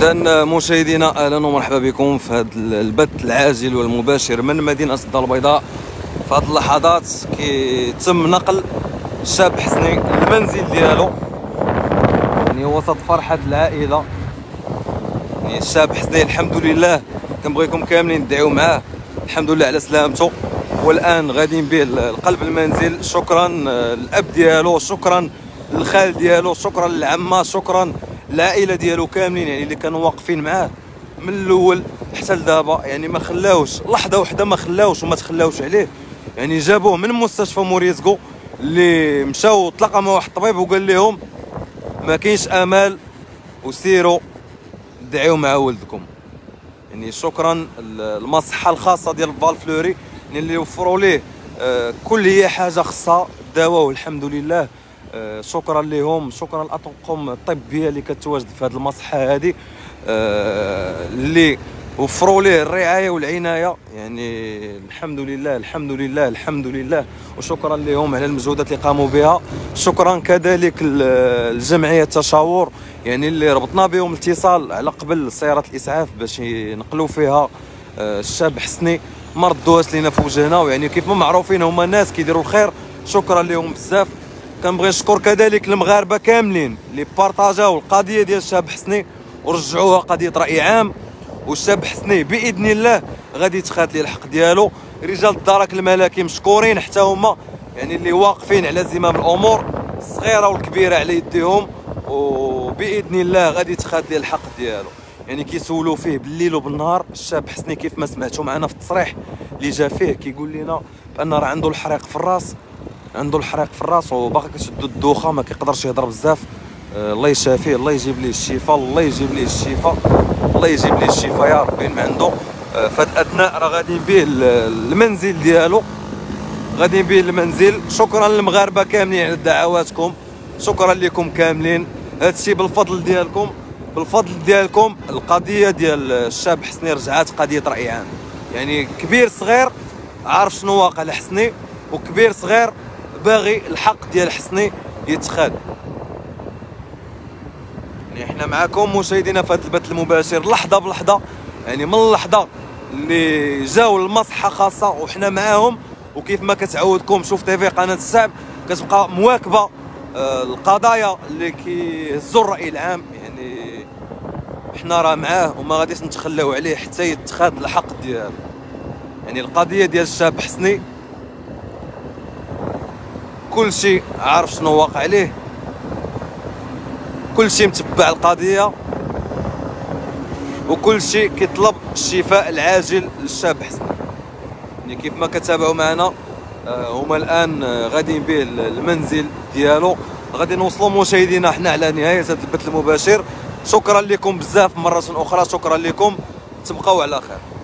إذا مشاهدينا أهلا ومرحبا بكم في هذا البث العاجل والمباشر من مدينة الدار البيضاء. في هذه اللحظات كيتم نقل الشاب حسني للمنزل ديالو، يعني وسط فرحة العائلة. يعني الشاب حسني الحمد لله كنبغيكم كاملين تدعيو معاه، الحمد لله على سلامته، والآن غاديين به لقلب المنزل. شكرا للأب ديالو، شكرا للخال ديالو، شكرا للعمة، شكرا العائله ديالو كاملين، يعني اللي كانوا واقفين معاه من الاول حتى لدابا، يعني ما خلاوش لحظه وحده، ما خلاوش وما تخلاوش عليه. يعني جابوه من مستشفى موريزكو اللي مشاو تلاقى مع واحد الطبيب وقال لهم ما كاينش امال وسيروا دعيو مع ولدكم. يعني شكرا المصحه الخاصه ديال فالفلوري اللي وفروا ليه كل هي حاجه خاصه دواء، والحمد لله. شكرا لهم، شكرا للاطقم الطبيه اللي كتواجد في هذه المصحه هذه اللي وفروا ليه الرعايه والعنايه. يعني الحمد لله الحمد لله الحمد لله، وشكرا لهم على المجهودات اللي قاموا بها. شكرا كذلك الجمعيه التشاور، يعني اللي ربطنا بهم الاتصال على قبل سياره الاسعاف باش ينقلوا فيها الشاب حسني، ما ردوهاش لينا في وجهنا، ويعني كيف ما معروفين هما ناس كيديروا الخير. شكرا لهم بزاف. كنبغي نشكر كذلك المغاربه كاملين اللي بارطاجاو القضيه ديال الشاب حسني ورجعوها قضيه راي عام، والشاب حسني باذن الله غادي يتخاد ليه الحق ديالو. رجال الدرك الملكي مشكورين حتى هما، يعني اللي واقفين على زمام الامور الصغيره والكبيره على يديهم، وباذن الله غادي يتخاد ليه الحق ديالو. يعني كيسولوا فيه بالليل وبالنهار. الشاب حسني كيف ما سمعتوا معنا في التصريح اللي جا فيه كيقول لنا بان راه عنده الحريق في الراس، عنده الحريق في الراس وباقي كتشدو الدوخه، ما كيقدرش يهضر بزاف. الله يشافيه، الله يجيب ليه الشفاء، الله يجيب ليه الشفاء، الله يجيب ليه الشفاء يا ربي من عنده. فهاد الاثناء راه غاديين به المنزل ديالو، غاديين به المنزل. شكرا للمغاربه كاملين على دعواتكم، شكرا لكم كاملين. هادشي بالفضل ديالكم، بالفضل ديالكم القضيه ديال الشاب حسني رجعات قضيه راي عام. يعني كبير صغير عارف شنو واقع لحسني، وكبير صغير باغي الحق ديال حسني يتخاد. يعني احنا معكم مشاهدينا في هذا البث المباشر لحظه بلحظه، يعني من اللحظه اللي جاو المصحه خاصه وحنا معاهم، وكيف ما كتعودكم شوف تيفي قناه الشعب كتبقى مواكبه القضايا اللي كيهزوا الراي العام. يعني حنا راه معاه وما غاديش نتخلاو عليه حتى يتخاد الحق ديالو. يعني القضيه ديال الشاب حسني كل شيء عارف شنو واقع عليه، كل شيء متبع القضيه، وكل شيء كيطلب الشفاء العاجل للشاب حسني. يعني كيف ما كتابعوا معنا هما الان غاديين به المنزل ديالو. غادي نوصلوا مشاهدينا حنا على نهايه هذا البث المباشر. شكرا لكم بزاف مره اخرى، شكرا لكم، تبقاو على خير.